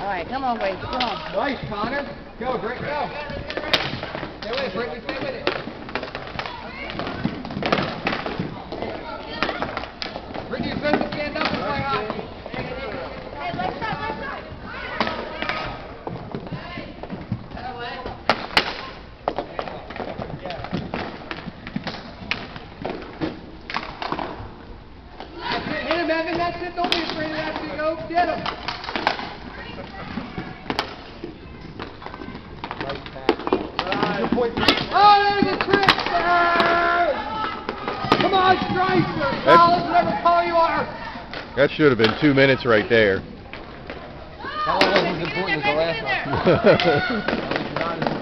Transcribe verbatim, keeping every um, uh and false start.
right, come on, Wade. Come on. Nice, Connor. Go, Britt, go. Stay with it, Brittany. Stay with it. Brittany, you're supposed to stand up and play hockey. Hey, left side, left side. That's it. Hit him, Evan. That's it. Don't be afraid of that. Go get him. Oh, there's a trick! Come on, Striker! Collins, whatever color you are! That should have been two minutes right there. That one wasn't as important as the last one.